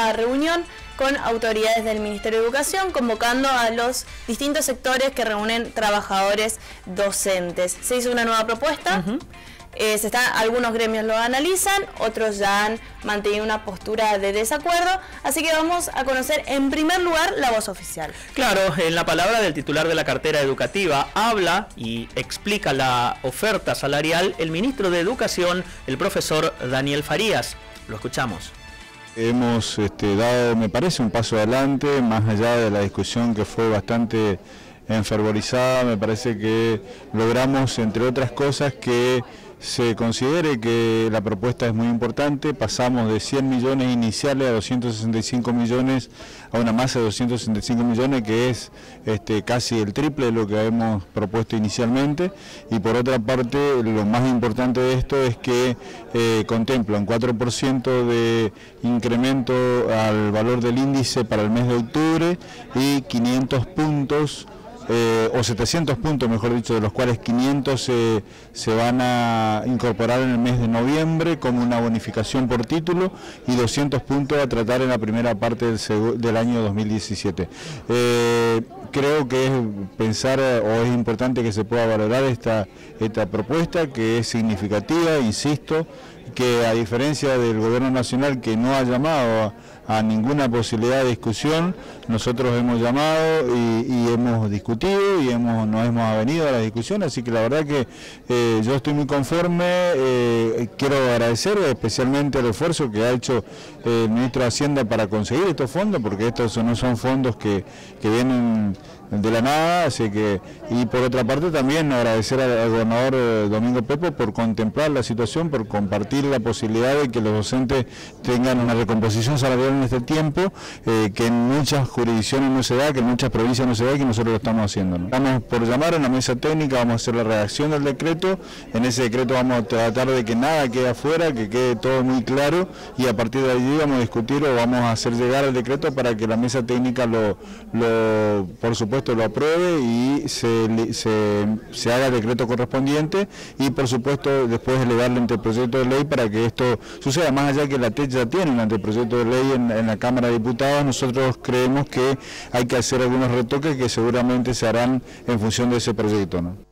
una reunión con autoridades del Ministerio de Educación, convocando a los distintos sectores que reúnen trabajadores docentes. Se hizo una nueva propuesta. Algunos gremios lo analizan, otros ya han mantenido una postura de desacuerdo, así que vamos a conocer en primer lugar la voz oficial. Claro, en la palabra del titular de la cartera educativa habla y explica la oferta salarial el ministro de Educación, el profesor Daniel Farías. Lo escuchamos. Hemos dado, me parece, un paso adelante, más allá de la discusión que fue bastante enfervorizada. Me parece que logramos, entre otras cosas, que se considere que la propuesta es muy importante. Pasamos de 100 millones iniciales a 265 millones, a una masa de 265 millones, que es casi el triple de lo que hemos propuesto inicialmente. Y por otra parte, lo más importante de esto es que contempla un 4% de incremento al valor del índice para el mes de octubre y 500 puntos, o 700 puntos, mejor dicho, de los cuales 500 se van a incorporar en el mes de noviembre como una bonificación por título y 200 puntos a tratar en la primera parte del año 2017. Creo que es es importante que se pueda valorar esta propuesta, que es significativa, insisto, que a diferencia del gobierno nacional, que no ha llamado a ninguna posibilidad de discusión, nosotros hemos llamado y hemos discutido y nos hemos avenido a la discusión, así que la verdad que yo estoy muy conforme. Quiero agradecer especialmente el esfuerzo que ha hecho el ministro de Hacienda para conseguir estos fondos, porque estos no son fondos que vienen de la nada, así que, y por otra parte también agradecer al gobernador Domingo Pepo por contemplar la situación, por compartir la posibilidad de que los docentes tengan una recomposición salarial en este tiempo, que en muchas jurisdicciones no se da, que en muchas provincias no se da, y que nosotros lo estamos haciendo, ¿no? Vamos por llamar a una mesa técnica, vamos a hacer la redacción del decreto. En ese decreto vamos a tratar de que nada quede afuera, que quede todo muy claro, y a partir de allí vamos a discutir o vamos a hacer llegar el decreto para que la mesa técnica por supuesto lo apruebe y se haga el decreto correspondiente, y por supuesto después elevarlo ante el proyecto de ley para que esto suceda. Más allá que la TEC ya tiene un anteproyecto de ley en la Cámara de Diputados, nosotros creemos que hay que hacer algunos retoques que seguramente se harán en función de ese proyecto, ¿no?